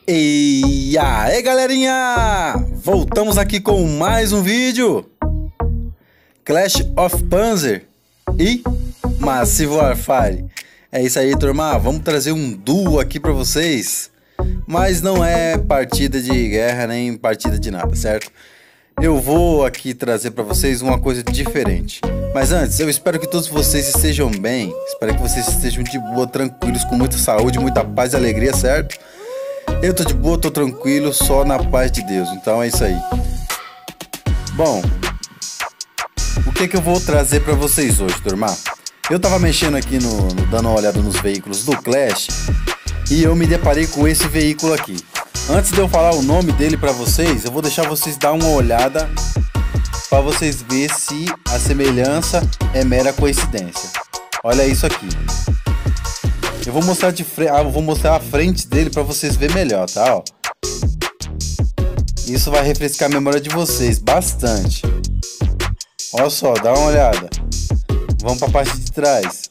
E aí, galerinha! Voltamos aqui com mais um vídeo Clash of Panzer e Massive Warfare. É isso aí, turma, vamos trazer um duo aqui pra vocês. Mas não é partida de guerra nem partida de nada, certo? Eu vou aqui trazer pra vocês uma coisa diferente. Mas antes, eu espero que todos vocês estejam bem. Espero que vocês estejam de boa, tranquilos, com muita saúde, muita paz e alegria, certo? Eu tô de boa, tô tranquilo, só na paz de Deus. Então é isso aí. Bom, o que eu vou trazer pra vocês hoje, turma? Eu tava mexendo aqui dando uma olhada nos veículos do Clash e eu me deparei com esse veículo aqui. Antes de eu falar o nome dele pra vocês, eu vou deixar vocês dar uma olhada para vocês verem se a semelhança é mera coincidência. Olha isso aqui. Eu vou mostrar de frente, vou mostrar a frente dele para vocês verem melhor, tá? Ó. Isso vai refrescar a memória de vocês bastante. Olha só, dá uma olhada. Vamos para a parte de trás.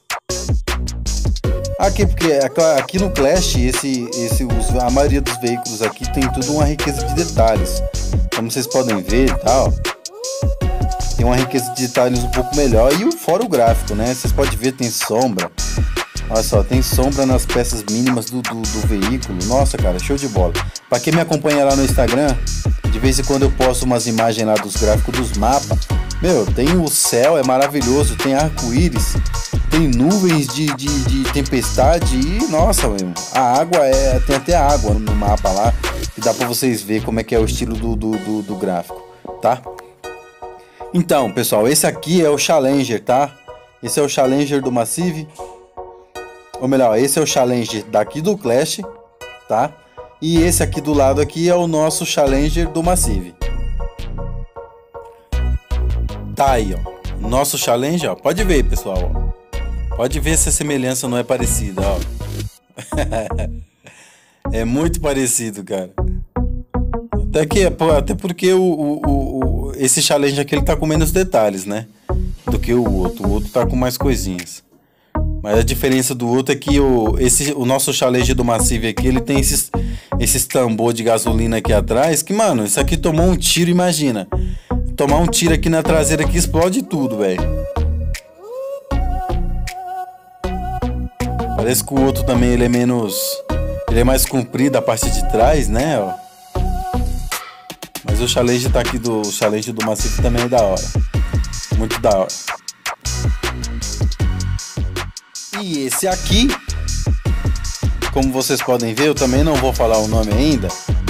Aqui no Clash, a maioria dos veículos aqui tem tudo uma riqueza de detalhes. Como vocês podem ver, tá? Ó. Tem uma riqueza de detalhes um pouco melhor. E fora o gráfico, né? Vocês podem ver, tem sombra. Olha só, tem sombra nas peças mínimas do veículo. Nossa, cara, show de bola. Pra quem me acompanha lá no Instagram, de vez em quando eu posto umas imagens lá dos gráficos dos mapas. Meu, tem o céu, é maravilhoso. Tem arco-íris, tem nuvens de tempestade. E, nossa, meu, a água tem até água no mapa lá. E dá pra vocês verem como é que é o estilo do gráfico, tá? Então, pessoal, esse aqui é o Challenger, tá? Esse é o Challenger do Massive. Ou melhor, esse é o Challenger daqui do Clash, tá? E esse aqui do lado aqui é o nosso Challenger do Massive. Tá aí, ó. Nosso Challenger, ó. Pode ver, pessoal, ó. Pode ver se a semelhança não é parecida, ó. É muito parecido, cara. Até porque esse Challenger aqui ele tá com menos detalhes, né? Do que o outro. O outro tá com mais coisinhas. Mas a diferença do outro é que o nosso Challenger do Massive aqui, ele tem esses tambor de gasolina aqui atrás, que, mano, isso aqui tomou um tiro, imagina. Tomar um tiro aqui na traseira aqui, explode tudo, velho. Parece que o outro também, ele é mais comprido a parte de trás, né, ó. Mas o Challenger o Challenger do Massive também é da hora. Muito da hora. E esse aqui, como vocês podem ver, eu também não vou falar o nome ainda,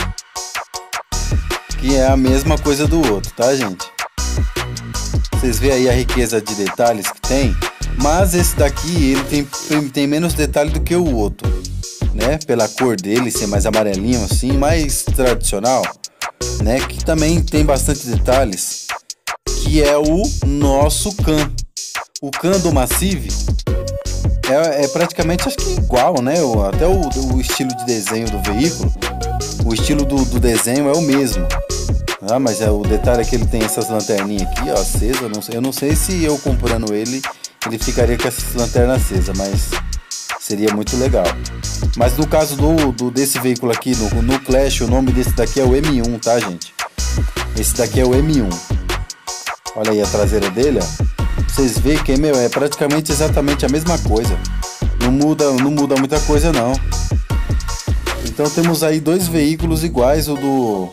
que é a mesma coisa do outro, tá, gente? Vocês veem aí a riqueza de detalhes que tem, mas esse daqui ele tem menos detalhe do que o outro, né? Pela cor dele ser mais amarelinho assim, mais tradicional, né? Que também tem bastante detalhes, que é o nosso Khan. O Khan do Massive é praticamente, acho que igual, né? Até o estilo de desenho do veículo, o estilo do desenho é o mesmo. Ah, mas o detalhe é que ele tem essas lanterninhas aqui, ó, acesa. Eu não sei se eu comprando ele ficaria com essas lanternas acesas, mas seria muito legal. Mas no caso desse veículo aqui, no Clash, o nome desse daqui é o M1, tá, gente? Esse daqui é o M1. Olha aí a traseira dele, ó. Vocês veem que, meu, é praticamente exatamente a mesma coisa. Não muda muita coisa, não. Então temos aí dois veículos iguais, o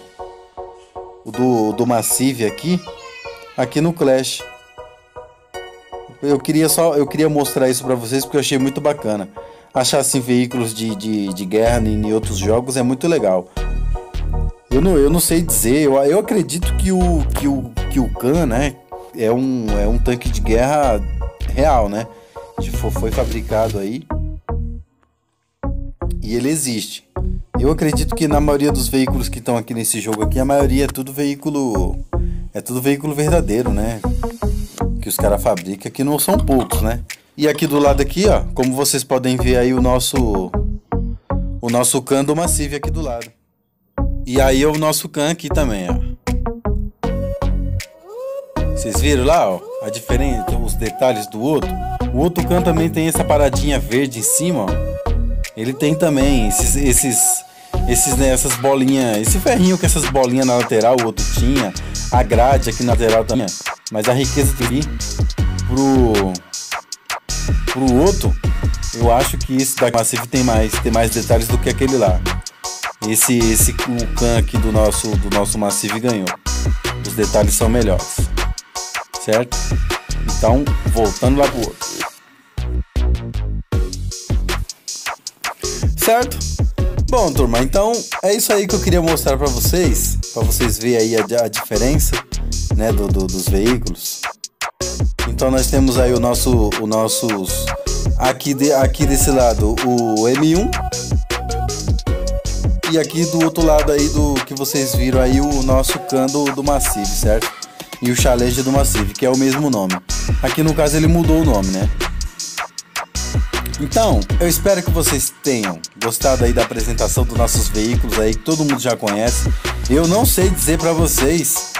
do Massive aqui no Clash. Eu queria mostrar isso pra vocês porque eu achei muito bacana. Achar assim veículos de guerra em outros jogos é muito legal. Eu não sei dizer, eu acredito que o Khan, né, é um tanque de guerra real, né? Foi fabricado aí e ele existe. Eu acredito que na maioria dos veículos que estão aqui nesse jogo aqui, a maioria é tudo veículo verdadeiro, né? Que os caras fabricam, que não são poucos, né? E aqui do lado aqui, ó, como vocês podem ver aí o nosso Khan do Massive aqui do lado. E aí é o nosso Khan aqui também, ó. Vocês viram lá, ó, a diferença, os detalhes do outro? O outro Khan também tem essa paradinha verde em cima, ó. Ele tem também esses, né, essas bolinhas, esse ferrinho com essas bolinhas na lateral, o outro tinha, a grade aqui na lateral também, mas a riqueza aqui pro outro, eu acho que esse da Massive tem mais detalhes do que aquele lá. Esse Kukan aqui do nosso Massive ganhou. Os detalhes são melhores, certo? Então, voltando lá pro outro. Certo? Bom, turma, então é isso aí que eu queria mostrar para vocês verem aí a diferença, né, dos veículos. Então nós temos aí o nossos aqui desse lado o M1 e aqui do outro lado aí do que vocês viram aí o nosso Kukan do Massive, certo? E o Challenge do Massive, que é o mesmo nome. Aqui no caso ele mudou o nome, né? Então, eu espero que vocês tenham gostado aí da apresentação dos nossos veículos aí, que todo mundo já conhece. Eu não sei dizer para vocês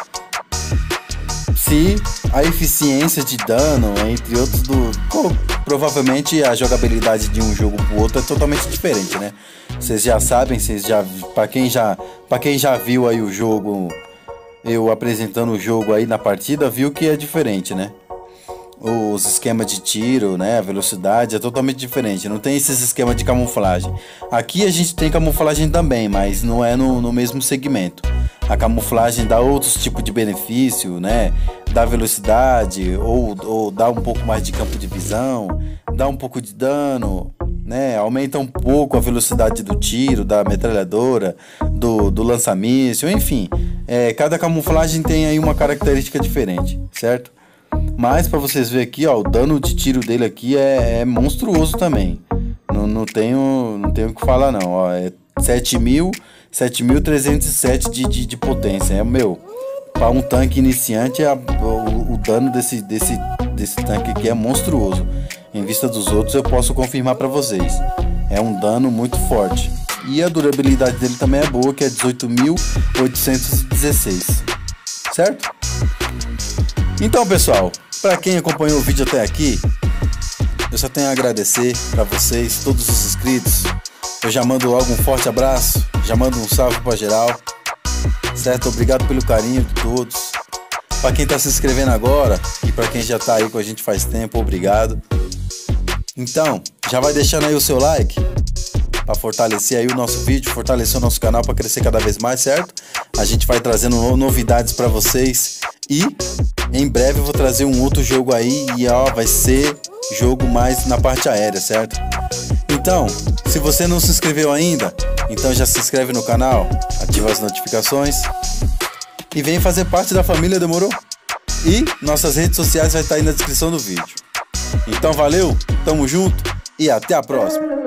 se a eficiência de dano, entre outros, provavelmente a jogabilidade de um jogo pro outro é totalmente diferente, né? Vocês já sabem, para quem já viu aí o jogo, eu apresentando o jogo aí na partida, viu que é diferente, né? Os esquemas de tiro, né, a velocidade é totalmente diferente, não tem esses esquemas de camuflagem. Aqui a gente tem camuflagem também, mas não é no mesmo segmento. A camuflagem dá outros tipos de benefício, né, dá velocidade ou dá um pouco mais de campo de visão, dá um pouco de dano, né, aumenta um pouco a velocidade do tiro, da metralhadora, do lança-míssil, enfim, cada camuflagem tem aí uma característica diferente, certo? Mas para vocês verem aqui, ó, o dano de tiro dele aqui é monstruoso também. Não tenho o que falar não, ó, é 7.307 de potência. É para um tanque iniciante, o dano desse tanque aqui é monstruoso. Em vista dos outros, eu posso confirmar para vocês. É um dano muito forte. E a durabilidade dele também é boa, que é 18.816. Certo? Então, pessoal, para quem acompanhou o vídeo até aqui, eu só tenho a agradecer para vocês, todos os inscritos. Eu já mando logo um forte abraço, já mando um salve para geral, certo? Obrigado pelo carinho de todos. Para quem está se inscrevendo agora e para quem já está aí com a gente faz tempo, obrigado. Então, já vai deixando aí o seu like para fortalecer aí o nosso vídeo, fortalecer o nosso canal para crescer cada vez mais, certo? A gente vai trazendo novidades para vocês e em breve eu vou trazer um outro jogo aí e ó, vai ser jogo mais na parte aérea, certo? Então, se você não se inscreveu ainda, então já se inscreve no canal, ativa as notificações e vem fazer parte da família, demorou? E nossas redes sociais vai estar aí na descrição do vídeo. Então valeu, tamo junto e até a próxima!